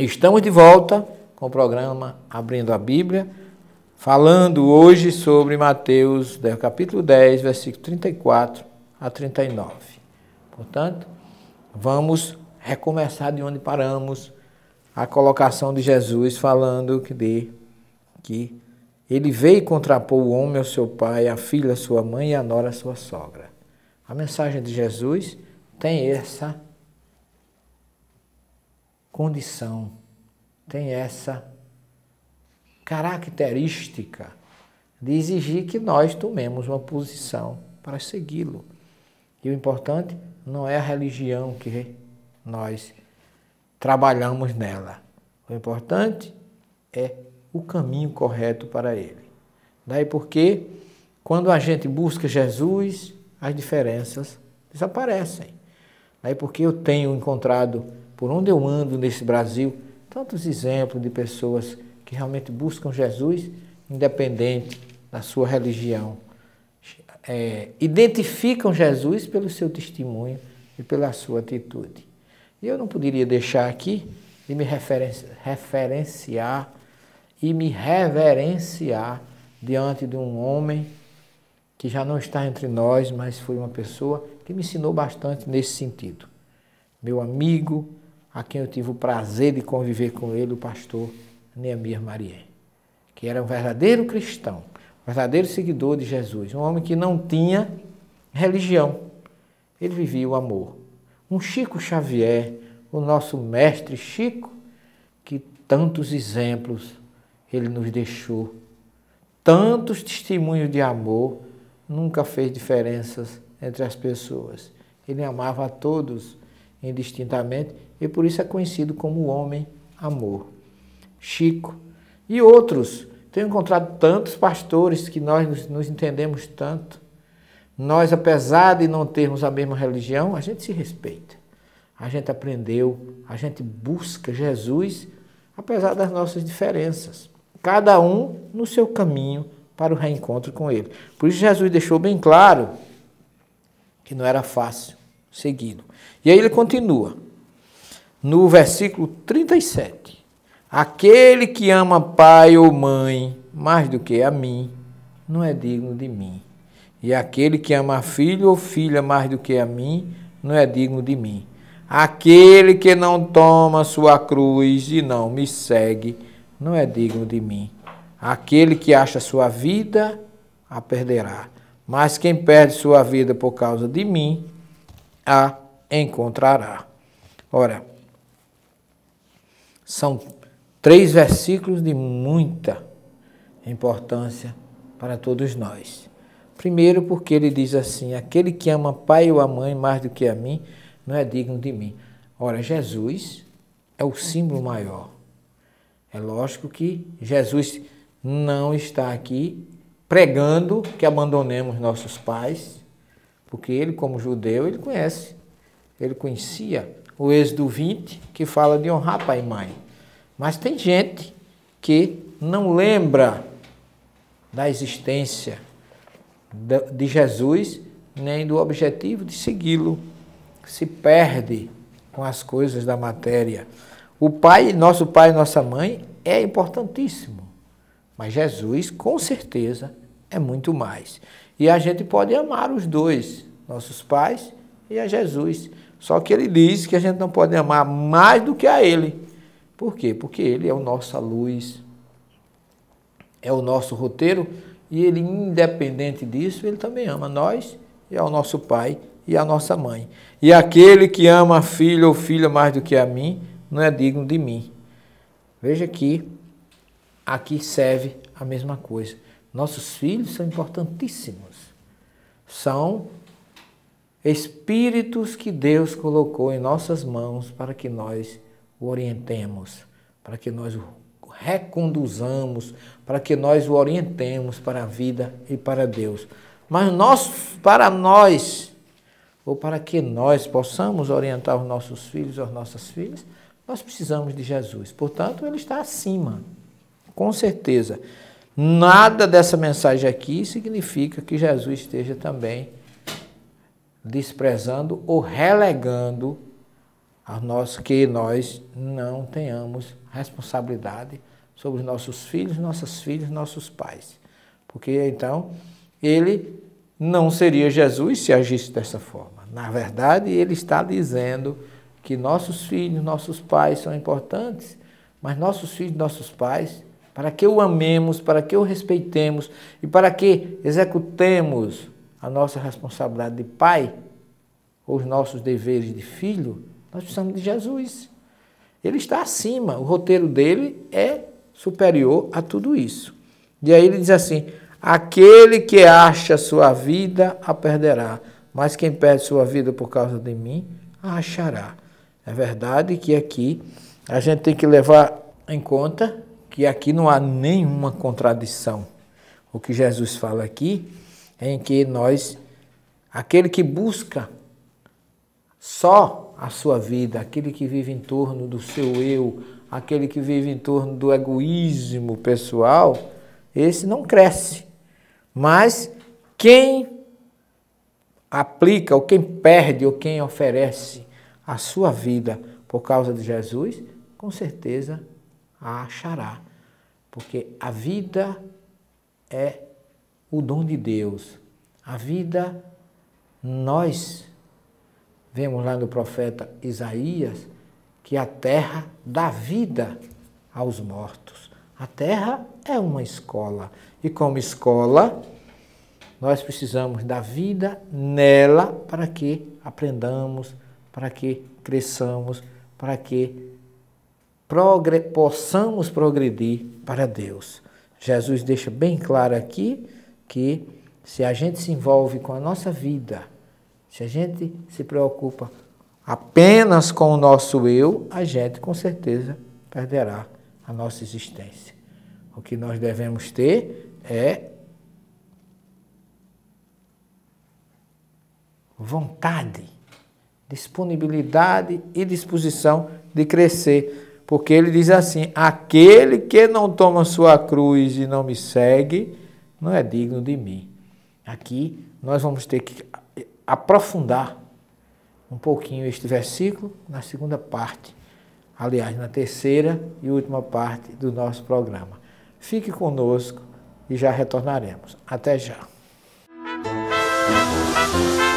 Estamos de volta com o programa Abrindo a Bíblia, falando hoje sobre Mateus, capítulo 10, versículo 34 a 39. Portanto, vamos recomeçar de onde paramos, a colocação de Jesus falando que ele veio contrapor o homem ao seu pai, a filha à sua mãe e a nora à sua sogra. A mensagem de Jesus tem essa condição, tem essa característica de exigir que nós tomemos uma posição para segui-lo. E o importante não é a religião que nós trabalhamos nela. O importante é o caminho correto para ele. Daí porque, quando a gente busca Jesus, as diferenças desaparecem. Daí porque eu tenho encontrado, por onde eu ando nesse Brasil, tantos exemplos de pessoas que realmente buscam Jesus, independente da sua religião. Identificam Jesus pelo seu testemunho e pela sua atitude. E eu não poderia deixar aqui de me referenciar e me reverenciar diante de um homem que já não está entre nós, mas foi uma pessoa que me ensinou bastante nesse sentido. Meu amigo, a quem eu tive o prazer de conviver com ele, o pastor Neemias Marien, que era um verdadeiro cristão, um verdadeiro seguidor de Jesus, um homem que não tinha religião, ele vivia o amor. Um Chico Xavier, o nosso mestre Chico, que tantos exemplos ele nos deixou, tantos testemunhos de amor, nunca fez diferenças entre as pessoas. Ele amava a todos indistintamente e por isso é conhecido como o homem amor. Chico e outros. Tenho encontrado tantos pastores que nós nos entendemos tanto. Nós, apesar de não termos a mesma religião, a gente se respeita. A gente aprendeu, a gente busca Jesus, apesar das nossas diferenças. Cada um no seu caminho para o reencontro com ele. Por isso Jesus deixou bem claro que não era fácil segui-lo. E aí ele continua, no versículo 37. Aquele que ama pai ou mãe mais do que a mim, não é digno de mim. E aquele que ama filho ou filha mais do que a mim, não é digno de mim. Aquele que não toma sua cruz e não me segue, não é digno de mim. Aquele que acha sua vida, a perderá. Mas quem perde sua vida por causa de mim, a encontrará. Ora, são 3 versículos de muita importância para todos nós. Primeiro, porque ele diz assim, aquele que ama pai ou a mãe mais do que a mim, não é digno de mim. Ora, Jesus é o símbolo maior. É lógico que Jesus não está aqui pregando que abandonemos nossos pais, porque ele, como judeu, ele conhecia o Êxodo 20, que fala de honrar pai e mãe. Mas tem gente que não lembra da existência de Jesus, nem do objetivo de segui-lo, se perde com as coisas da matéria. O pai, nosso pai e nossa mãe é importantíssimo, mas Jesus, com certeza, é muito mais. E a gente pode amar os dois, nossos pais e a Jesus. Só que ele diz que a gente não pode amar mais do que a ele. Por quê? Porque ele é a nossa luz, é o nosso roteiro, e ele, independente disso, ele também ama nós, e é o nosso pai e a nossa mãe. E aquele que ama filho ou filha mais do que a mim, não é digno de mim. Veja que aqui serve a mesma coisa. Nossos filhos são importantíssimos. São espíritos que Deus colocou em nossas mãos para que nós o orientemos, para que nós o reconduzamos, para que nós o orientemos para a vida e para Deus. Mas para nós, ou para que nós possamos orientar os nossos filhos ou as nossas filhas, nós precisamos de Jesus. Portanto, ele está acima, com certeza. Nada dessa mensagem aqui significa que Jesus esteja também desprezando ou relegando que nós não tenhamos responsabilidade sobre nossos filhos, nossas filhas, nossos pais. Porque então ele não seria Jesus se agisse dessa forma. Na verdade, ele está dizendo que nossos filhos, nossos pais são importantes, mas nossos filhos, nossos pais, para que o amemos, para que o respeitemos e para que executemos a nossa responsabilidade de pai, ou os nossos deveres de filho, nós precisamos de Jesus. Ele está acima, o roteiro dele é superior a tudo isso. E aí ele diz assim, aquele que acha sua vida a perderá, mas quem perde sua vida por causa de mim, a achará. É verdade que aqui a gente tem que levar em conta que aqui não há nenhuma contradição. O que Jesus fala aqui é em que aquele que busca só a sua vida, aquele que vive em torno do seu eu, aquele que vive em torno do egoísmo pessoal, esse não cresce. Mas quem aplica, ou quem perde, ou quem oferece a sua vida por causa de Jesus, com certeza a achará. Porque a vida é o dom de Deus. A vida, nós vemos lá no profeta Isaías, que a terra dá vida aos mortos. A terra é uma escola. E como escola, nós precisamos da vida nela para que aprendamos, para que cresçamos, para que possamos progredir para Deus. Jesus deixa bem claro aqui que se a gente se envolve com a nossa vida, se a gente se preocupa apenas com o nosso eu, a gente com certeza perderá a nossa existência. O que nós devemos ter é vontade, disponibilidade e disposição de crescer. Porque ele diz assim, aquele que não toma sua cruz e não me segue, não é digno de mim. Aqui nós vamos ter que aprofundar um pouquinho este versículo na segunda parte, aliás, na terceira e última parte do nosso programa. Fique conosco e já retornaremos. Até já.